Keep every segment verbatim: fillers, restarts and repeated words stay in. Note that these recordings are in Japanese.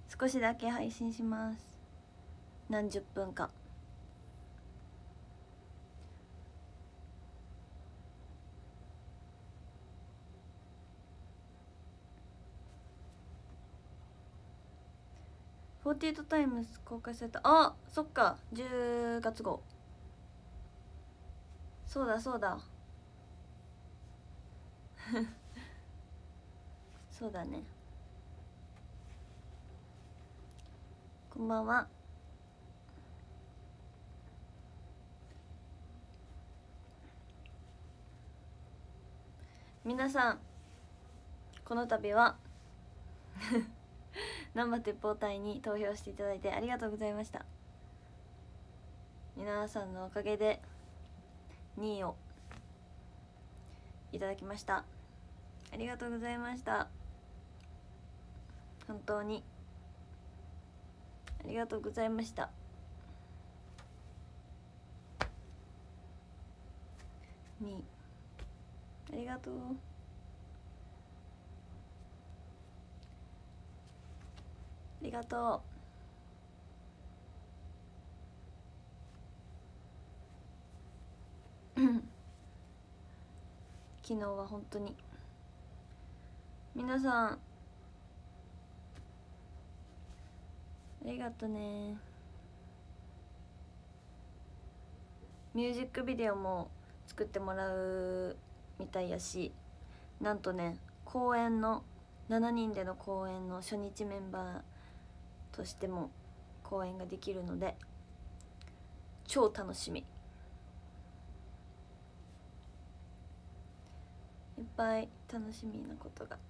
少しだけ配信します。何十分か。フォーティーエイトタイムス公開された。あ、そっか、じゅうがつ号。そうだそうだそうだね。こんばんは。皆さん、この度は難波鉄砲隊に投票していただいてありがとうございました。皆さんのおかげでにいをいただきました。ありがとうございました。本当にありがとうございました。にいありがとう。ありがとう昨日は本当に皆さんありがとね。ミュージックビデオも作ってもらうみたいやし、なんとね、公演のしちにんでの公演の初日メンバーとしても公演ができるので超楽しみ。いっぱい楽しみなことが。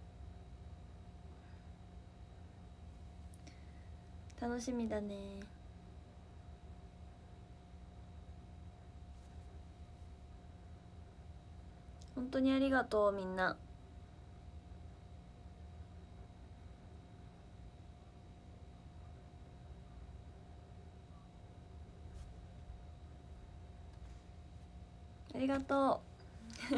楽しみだね。本当にありがとうみんな。ありがとう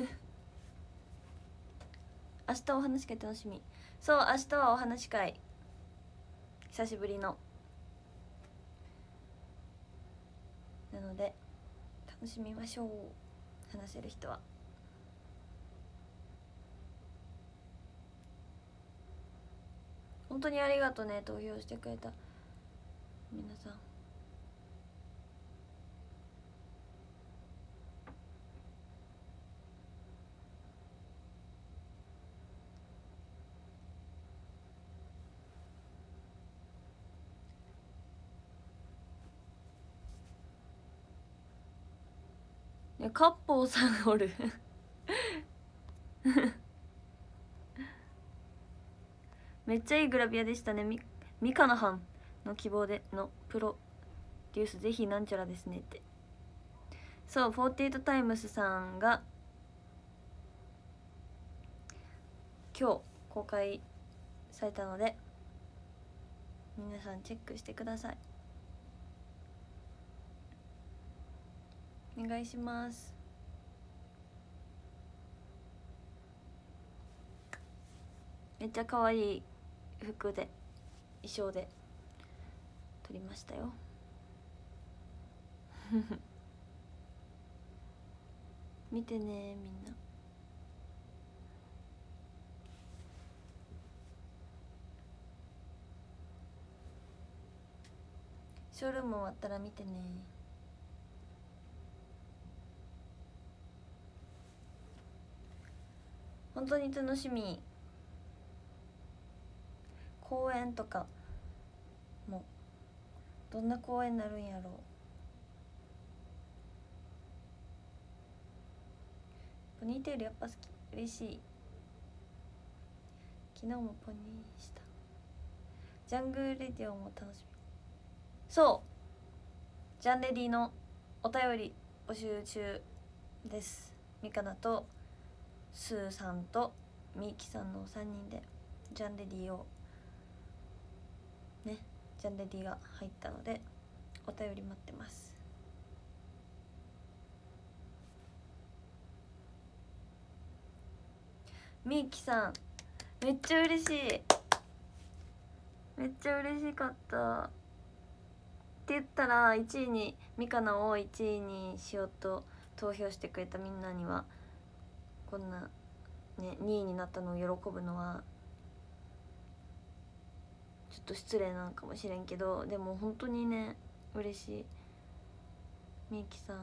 明日お話し会楽しみ。そう、明日はお話し会、久しぶりの。なので楽しみましょう。話せる人は。本当にありがとうね、投票してくれた皆さん。ね、カッポーさんおるめっちゃいいグラビアでしたね。みミカナハンの希望でのプロデュース、ぜひなんちゃらですねって。そう、フォーティーエイトタイムスさんが今日公開されたので皆さんチェックしてください。お願いします。めっちゃ可愛い服で衣装で撮りましたよ見てねみんな。ショールーム終わったら見てね。本当に楽しみ。公演とかもどんな公演になるんやろう。ポニーテールやっぱ好き、嬉しい。昨日もポニーした。ジャングルレディオも楽しみ。そうジャンレディのお便り募集中です。ミカナとスーさんとミーキさんのさんにんでジャンレディをね、ジャンレディが入ったのでお便り待ってます。ミーキさんめっちゃ嬉しい。 めっちゃ嬉しかった。って言ったらいちいにミカナをいちいにしようと投票してくれたみんなにはこんなねにいになったのを喜ぶのはちょっと失礼なのかもしれんけど、でも本当にね嬉しい。みゆきさん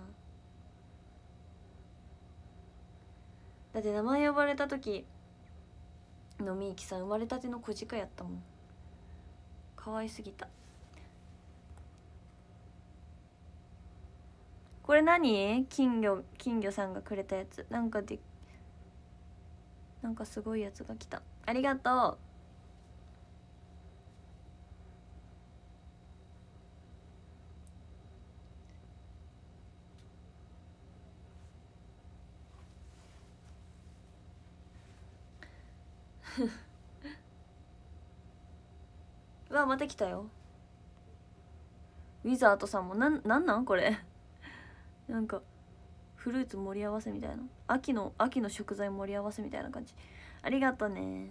だって名前呼ばれた時のみゆきさん生まれたての小鹿やったもん。可愛すぎた。これ何？金魚金魚さんがくれたやつ。なんかでなんかすごいやつが来た。ありがとう。うわまた来たよ。ウィザードさんもなんなんなんこれなんかフルーツ盛り合わせみたいな、秋の秋の食材盛り合わせみたいな感じ。ありがとね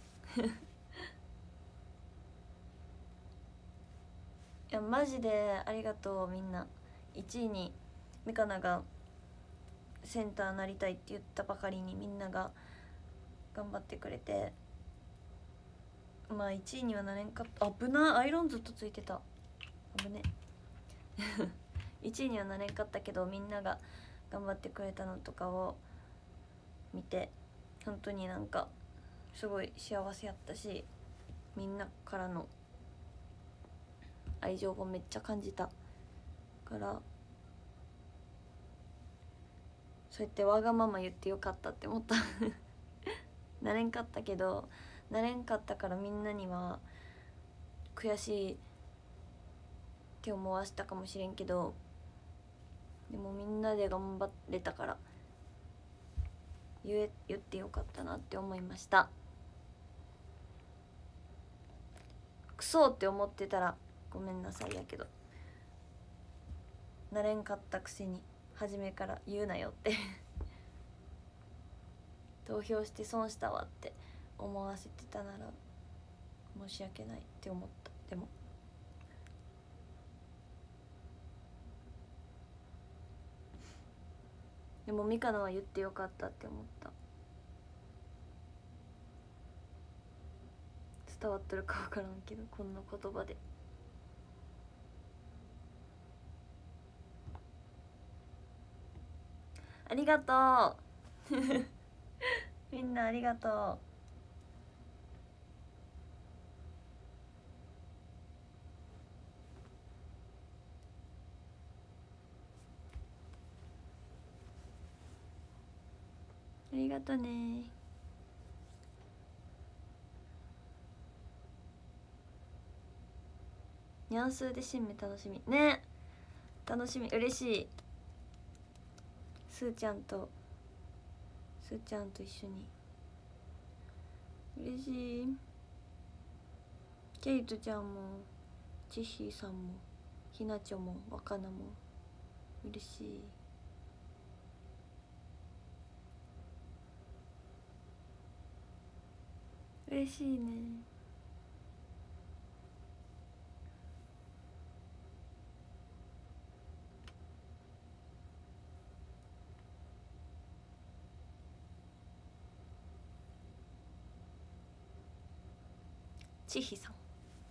いやマジでありがとうみんな。いちいにミカナがセンターなりたいって言ったばかりにみんなが頑張ってくれて、まあいちいにはなれんかった。危な、アイロンずっとついてた。危ねいちいにはなれんかったけどみんなが頑張ってくれたのとかを見て本当になんかすごい幸せやったし、みんなからの愛情をめっちゃ感じたから、そうやってわがまま言ってよかったって思ったなれんかったけどなれんかったからみんなには悔しいって思わせたかもしれんけど、でもみんなで頑張れたから言え言ってよかったなって思いました。クソって思ってたらごめんなさいやけど、なれんかったくせに初めから言うなよって投票して損したわって思わせてたなら申し訳ないって思った。でもでもミカナは言ってよかったって思った。伝わってるか分からんけどこんな言葉で。ありがとうみんなありがとう。ありがとね。ニャンスーで新芽楽しみね。楽しみ、嬉しい。すーちゃんとすーちゃんと一緒に嬉しい。ケイトちゃんもチッヒーさんもひなちょも若菜も嬉しい。嬉しいね。ちひさん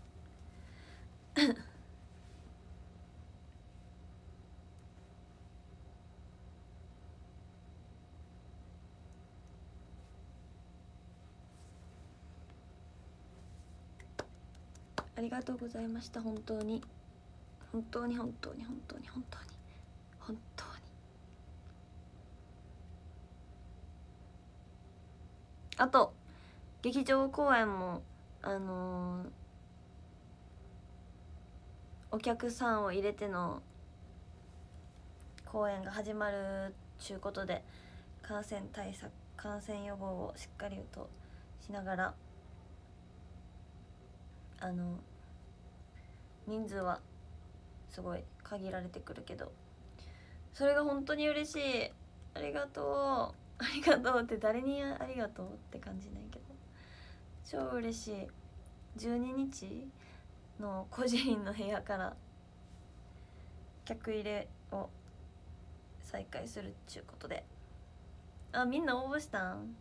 ありがとうございました。本当に本当に本当に本当に本当に本当にあと劇場公演もあのー、お客さんを入れての公演が始まるちゅうことで感染対策感染予防をしっかりとしながら、あの人数はすごい限られてくるけどそれが本当に嬉しい。ありがとうありがとうって誰にありがとうって感じないけど超嬉しい。 じゅうににちの個人の部屋から客入れを再開するっちゅうことで、あ、みんな応募したん？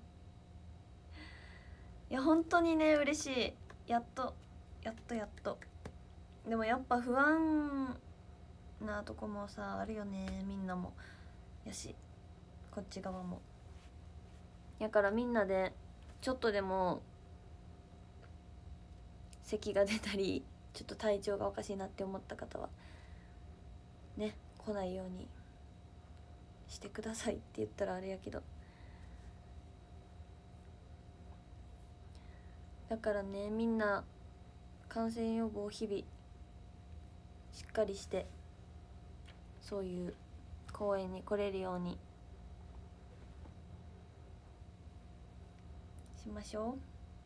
いや本当にね嬉しい。やっとやっとやっと。でもやっぱ不安なとこもさあるよね、みんなもやしこっち側も。やからみんなでちょっとでも咳が出たりちょっと体調がおかしいなって思った方はね来ないようにしてくださいって言ったらあれやけど、だからねみんな感染予防日々しっかりしてそういう公園に来れるようにしましょう。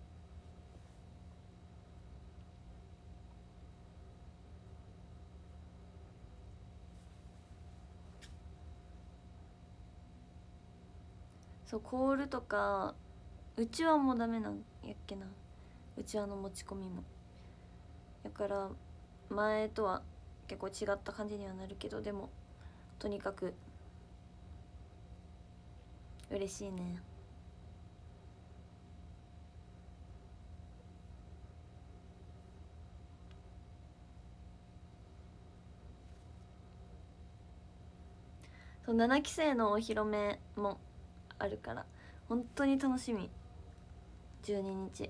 そうコールとかうちわもダメなんやっけな、うちわの持ち込みも。だから前とは結構違った感じにはなるけど、でもとにかく嬉しいね。そうななきせいのお披露目もあるから本当に楽しみ。じゅうににち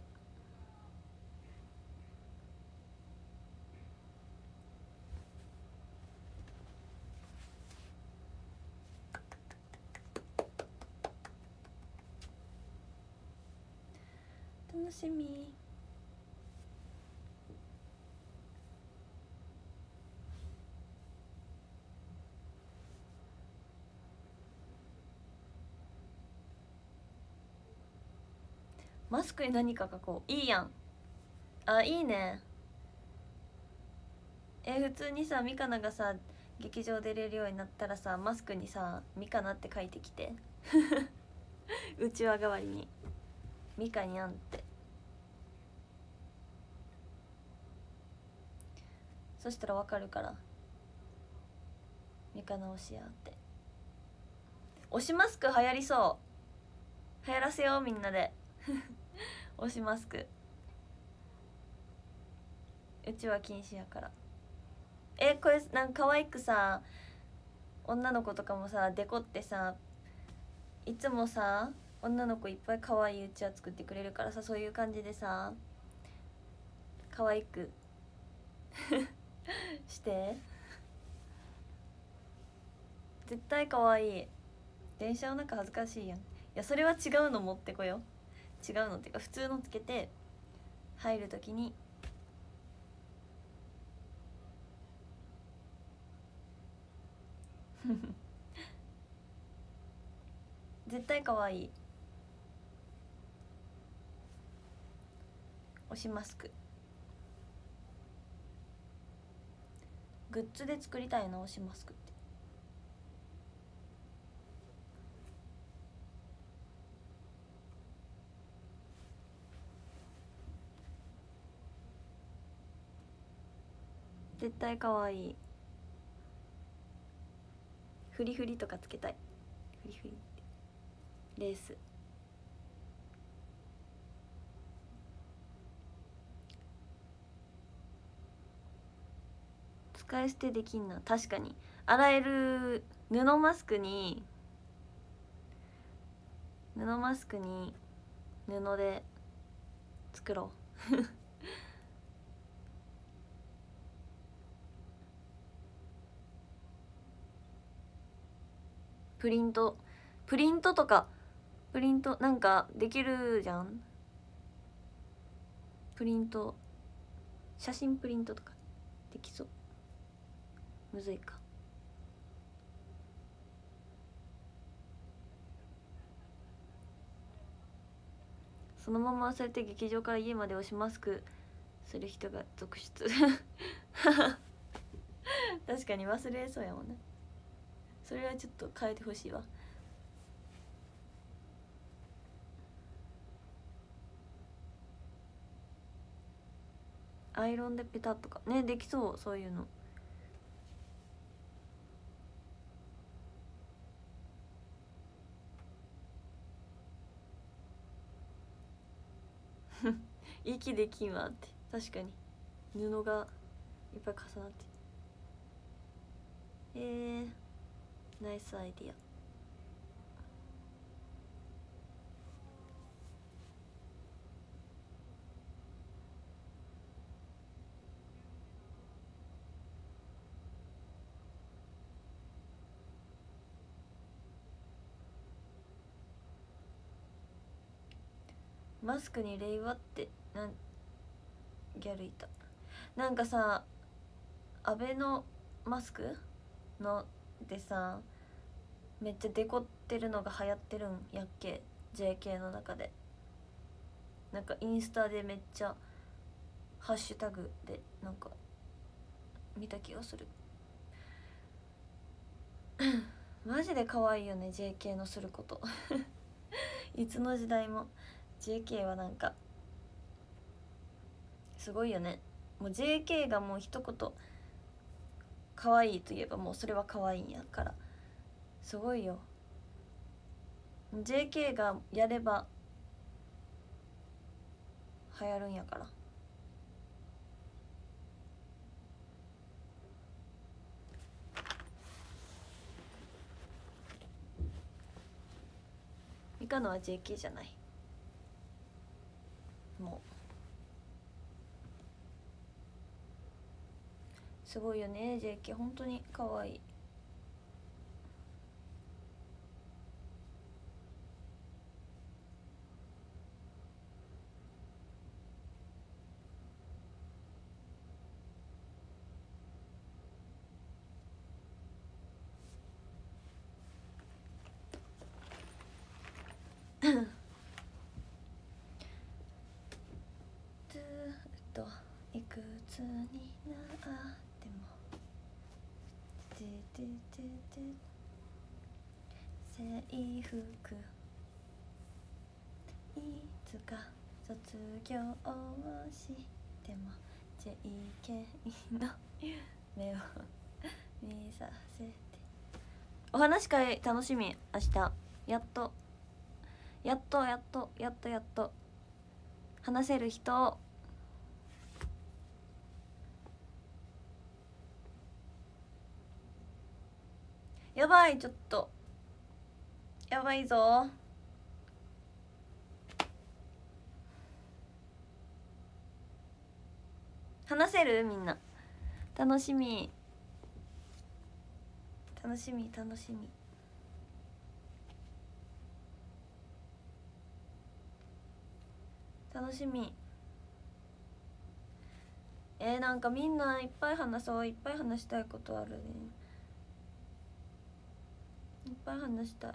楽しみ。マスクに何か書こう。いいやん。あ、いいね。え普通にさミカナがさ劇場出れるようになったらさマスクにさミカナって書いてきてうちわ代わりにミカにゃんって。そしたらわかるからミカナ推しやって。推しマスク流行りそう。流行らせようみんなで推しマスク。うちは禁止やから。えこれなんか可愛くさ女の子とかもさデコってさいつもさ女の子いっぱい可愛いうちわ作ってくれるからさ、そういう感じでさ可愛くして絶対可愛い。電車の中恥ずかしいやん。いやそれは違うの持ってこよ。違うのっていうか普通のつけて入るときに絶対可愛い。推しマスクグッズで作りたいな、推しマスクって。絶対可愛い。フリフリとかつけたい。フリフリってレース。使い捨てできんな。確かに洗える布マスクに布マスクに布で作ろうプリントプリントとかプリントなんかできるじゃん。プリント写真プリントとかできそう。むずいか。そのまま忘れて劇場から家まで押しマスクする人が続出確かに忘れそうやもんね。それはちょっと変えてほしいわ。 アイロンでペタッとかね、できそう、そういうの。息できんわって、確かに布がいっぱい重なって。えー、ナイスアイディア。マスクに令和ってなんギャルいた。なんかさ、アベノマスクのでさ、めっちゃデコってるのが流行ってるんやっけ、 ジェーケー の中で。なんかインスタでめっちゃハッシュタグでなんか見た気がする。マジで可愛いよね ジェーケー のすることいつの時代も ジェーケー はなんかすごいよね。もう ジェーケー がもう一言可愛いといえばもうそれは可愛いんやから、すごいよ。 ジェーケー がやれば流行るんやから。ミカのは ジェーケー じゃない、もうすごいよね ジェーケー、 本当に可愛い。ずっといくつになってもてててて制服いつか卒業をしても ジェーケー の夢を見させて。お話会楽しみ。明日やっとやっとやっとやっとやっと話せる人。やばい、ちょっとやばいぞ。話せる？みんな楽しみ楽しみ楽しみ。楽しみ。えー、なんかみんないっぱい話そう。いっぱい話したいことあるね。いっぱい話したい。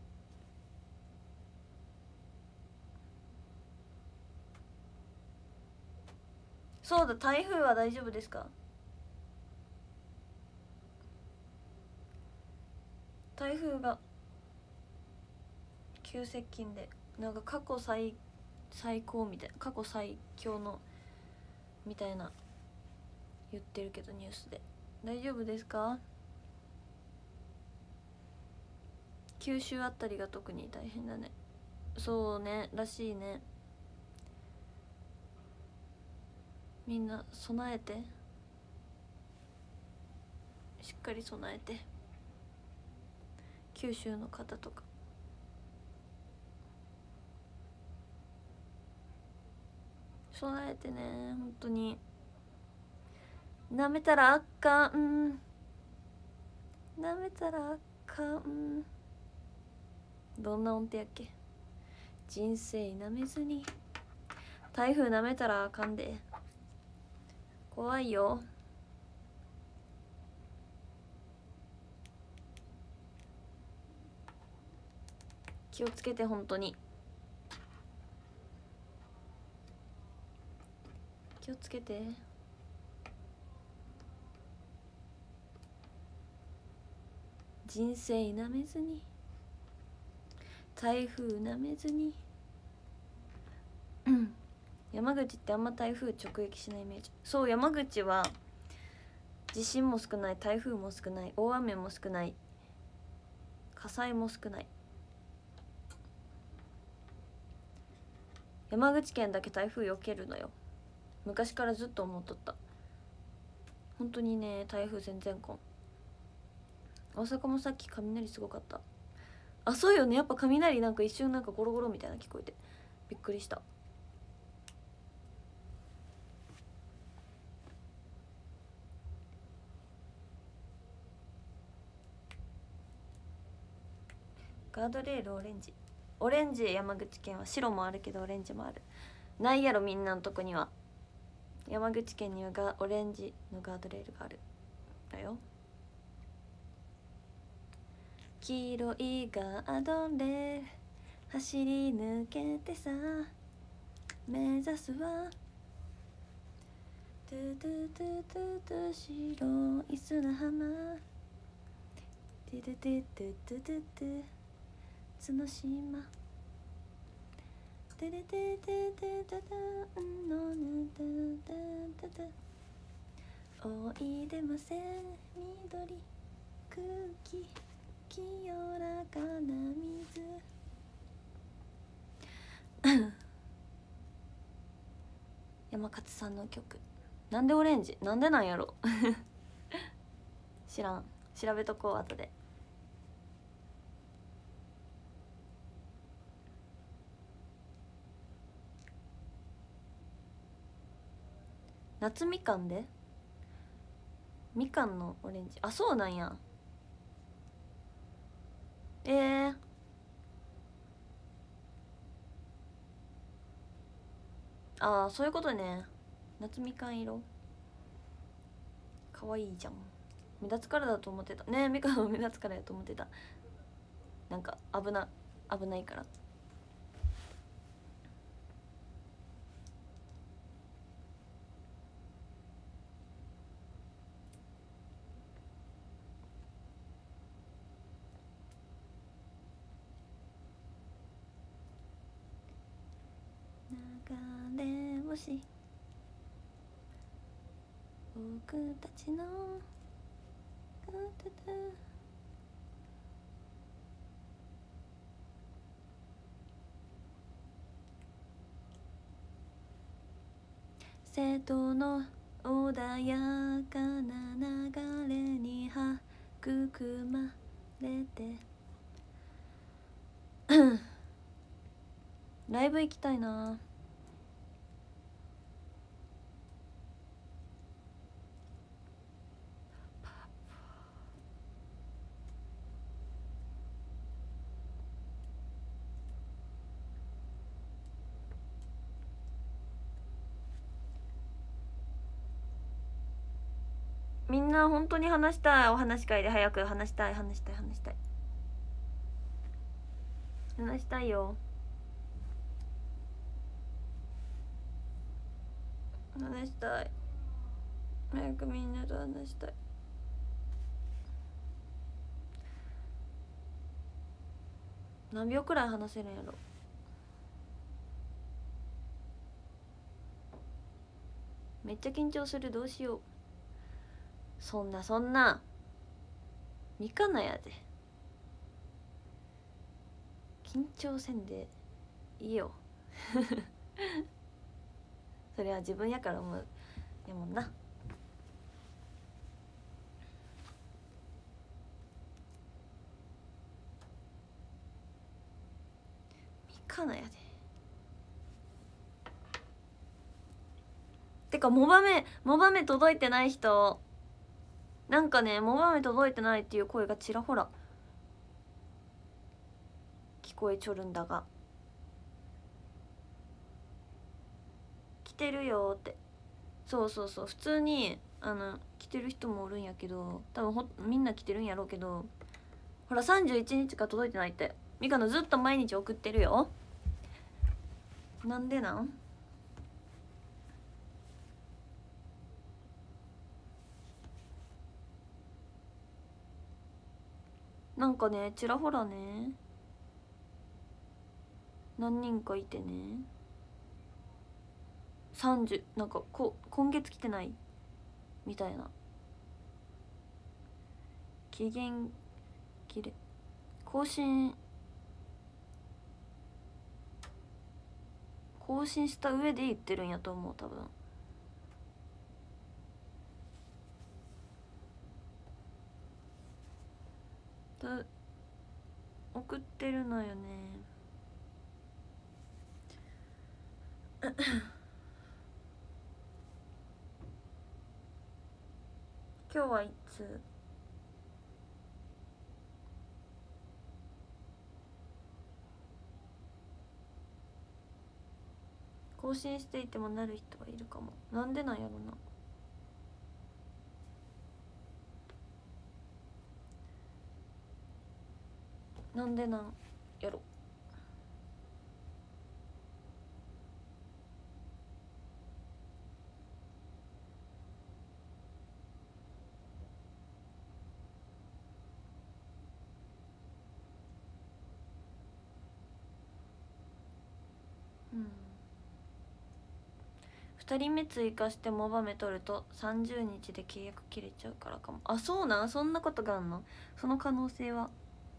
そうだ、台風は大丈夫ですか？台風が急接近で、なんか過去最最高みたいな、過去最強のみたいな言ってるけどニュースで。大丈夫ですか？九州あたりが特に大変だね。そうね、らしいね。みんな備えて、しっかり備えて。九州の方とか備えてね、本当に。なめたらあかん、なめたらあかん。どんな音程やっけ？人生なめずに。台風なめたらあかんで、怖いよ。気をつけて、本当に気をつけて。人生なめずに、台風なめずに。うん、 山口ってあんま台風直撃しないイメージ。そう、山口は地震も少ない、台風も少ない、大雨も少ない、火災も少ない。山口県だけ台風避けるのよ。昔からずっと思っとった。本当にね、台風全然来ん。大阪もさっき雷すごかった。あ、そうよね、やっぱ雷なんか一瞬なんかゴロゴロみたいな聞こえてびっくりした。ガードレールオレンジ、オレンジ山口県は白もあるけどオレンジもある。ないやろみんなのとこには。山口県にはがオレンジのガードレールがあるだよ。黄色いガードレール走り抜けてさ目指すはトゥトゥトゥトゥトゥ白い砂浜トゥトゥトゥトゥトゥトゥトゥ角島トゥトゥトゥトゥトゥトゥトゥのぬトゥトゥトゥトゥおいでませ緑空気清らかな水山勝さんの曲なんでオレンジなんでなんやろ知らん、調べとこう後で。夏みかんでみかんのオレンジ、あ、そうなんや。えー、ああそういうことね。夏みかん色かわいいじゃん。目立つからだと思ってたね。えみかんは目立つからやと思ってた。なんか危な危ないから。流れ星僕たちの瀬戸の穏やかな流れに育まれてライブ行きたいな。みんな本当に話したい。お話し会で早く話したい話したい話したい話したいよ。話したい。早くみんなと話したい。何秒くらい話せるんやろ。めっちゃ緊張する。どうしよう。そんなそんなみかなやで。緊張せんでいいよそれは自分やから思うやもんな。みかなやで。てかモバメモバメ届いてない人、なんかねモバメ届いてないっていう声がちらほら聞こえちょるんだが、来てるよって。そうそうそう、普通にあの来てる人もおるんやけど、多分ほみんな来てるんやろうけど、ほらさんじゅういちにちから届いてないって。ミカのずっと毎日送ってるよ。なんでなん？なんかねちらほらね何人かいてね。 さんじゅうなんかこ今月来てないみたいな。期限切れ更新更新した上で言ってるんやと思う多分。だ送ってるのよね今日はいつ更新していてもなる人はいるかも。なんでなんやろな。なんでなんやろ。うんふたりめ追加してモバメ取るとさんじゅうにちで契約切れちゃうからかも。あ、そうなん、そんなことがあんの。その可能性は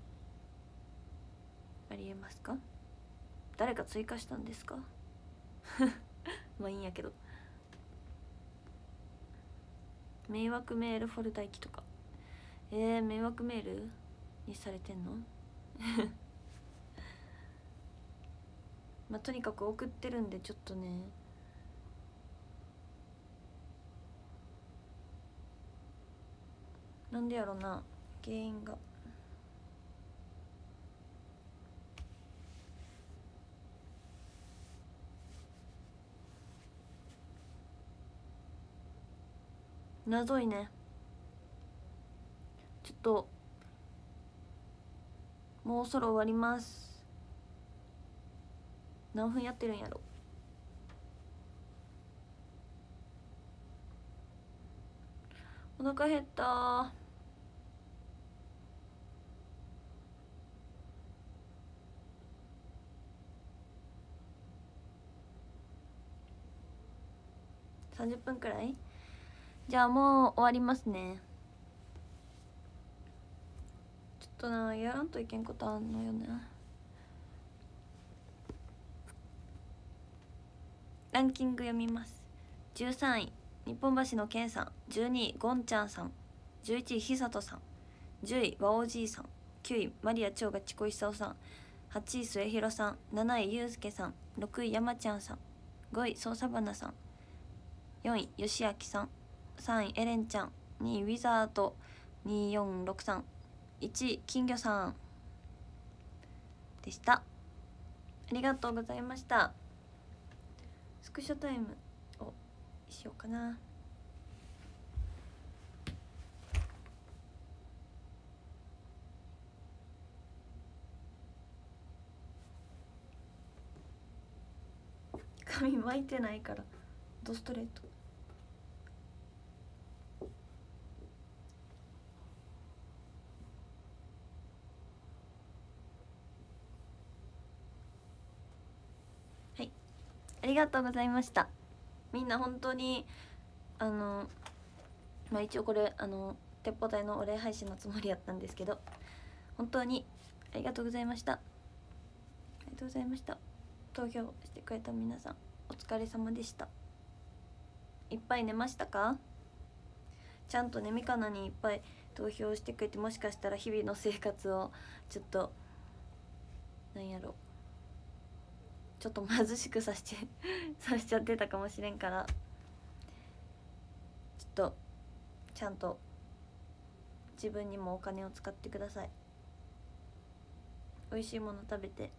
ありえますか。誰か追加したんですかまあいいんやけど。迷惑メールフォルダ行きとか。えー、迷惑メールにされてんのまあとにかく送ってるんでちょっとね。なんでやろな原因が。謎いね。ちょっともうそろ終わります。何分やってるんやろ。お腹減ったー。さんじゅっぷんくらい。じゃあもう終わりますね。ちょっとなやらんといけんことあんのよね。ランキング読みます。じゅうさんい日本橋のけんさん、じゅうにいゴンちゃんさん、じゅういちいひさとさん、じゅういわおじいさん、きゅういマリア超がちこいさおさん、はちい末広さん、なないゆうすけさん、ろくい山ちゃんさん、ごいそうさばなさん、よんいよしあきさん、さんいエレンちゃん、にいウィザードによんろくさん、いちい金魚さんでした。ありがとうございました。スクショタイムをしようかな。髪巻いてないからドストレート。はい、ありがとうございました。みんな本当にあのまあ一応これあの鉄砲隊のお礼配信のつもりやったんですけど、本当にありがとうございました。ありがとうございました。投票してくれた皆さんお疲れ様でした。いっぱい寝ましたか。ちゃんとねみかなにいっぱい投票してくれて、もしかしたら日々の生活をちょっとなんやろちょっと貧しくさせてさしちゃってたかもしれんから、ちょっとちゃんと自分にもお金を使ってください。美味しいもの食べて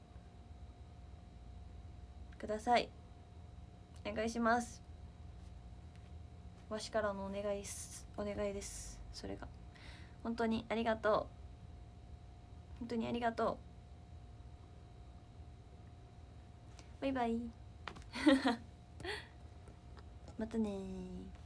ください。お願いします。わしからのお願いです。お願いです。それが本当にありがとう。本当にありがとう。バイバイまたね。